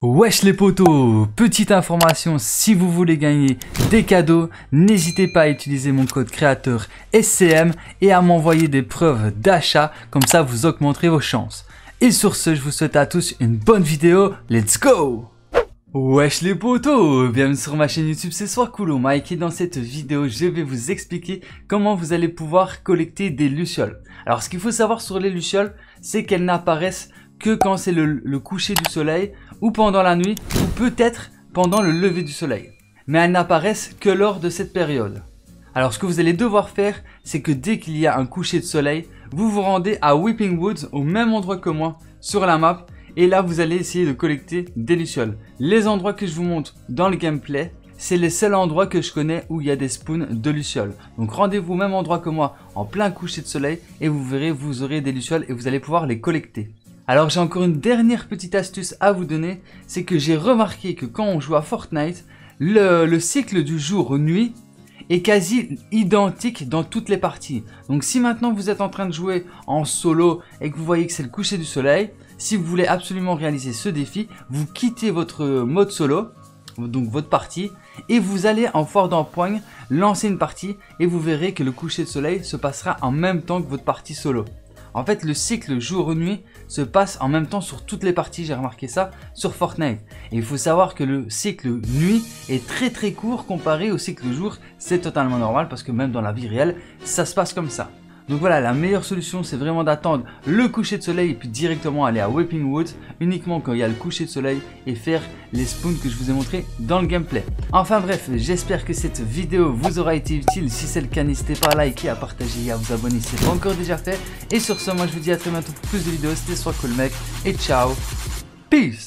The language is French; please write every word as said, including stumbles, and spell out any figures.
Wesh les potos, petite information, si vous voulez gagner des cadeaux, n'hésitez pas à utiliser mon code créateur S C M et à m'envoyer des preuves d'achat, comme ça vous augmenterez vos chances. Et sur ce, je vous souhaite à tous une bonne vidéo, let's go! Wesh les potos, bienvenue sur ma chaîne YouTube, c'est Soircool Mike et dans cette vidéo, je vais vous expliquer comment vous allez pouvoir collecter des lucioles. Alors ce qu'il faut savoir sur les lucioles, c'est qu'elles n'apparaissent que quand c'est le, le coucher du soleil ou pendant la nuit ou peut-être pendant le lever du soleil. Mais elles n'apparaissent que lors de cette période. Alors ce que vous allez devoir faire, c'est que dès qu'il y a un coucher de soleil, vous vous rendez à Weeping Woods au même endroit que moi sur la map et là vous allez essayer de collecter des lucioles. Les endroits que je vous montre dans le gameplay, c'est les seuls endroits que je connais où il y a des spawns de lucioles. Donc rendez-vous au même endroit que moi en plein coucher de soleil et vous verrez, vous aurez des lucioles et vous allez pouvoir les collecter. Alors j'ai encore une dernière petite astuce à vous donner, c'est que j'ai remarqué que quand on joue à Fortnite, le, le cycle du jour-nuit est quasi identique dans toutes les parties. Donc si maintenant vous êtes en train de jouer en solo et que vous voyez que c'est le coucher du soleil, si vous voulez absolument réaliser ce défi, vous quittez votre mode solo, donc votre partie, et vous allez en foire d'empoigne lancer une partie et vous verrez que le coucher de soleil se passera en même temps que votre partie solo. En fait, le cycle jour-nuit se passe en même temps sur toutes les parties, j'ai remarqué ça, sur Fortnite. Et il faut savoir que le cycle nuit est très très court comparé au cycle jour. C'est totalement normal parce que même dans la vie réelle, ça se passe comme ça. Donc voilà, la meilleure solution, c'est vraiment d'attendre le coucher de soleil et puis directement aller à Weeping Woods uniquement quand il y a le coucher de soleil et faire les spawns que je vous ai montré dans le gameplay. Enfin bref, j'espère que cette vidéo vous aura été utile. Si c'est le cas, n'hésitez pas à liker, à partager et à vous abonner si ce n'est pas encore déjà fait. Et sur ce, moi je vous dis à très bientôt pour plus de vidéos. C'était Soircool mec et ciao. Peace.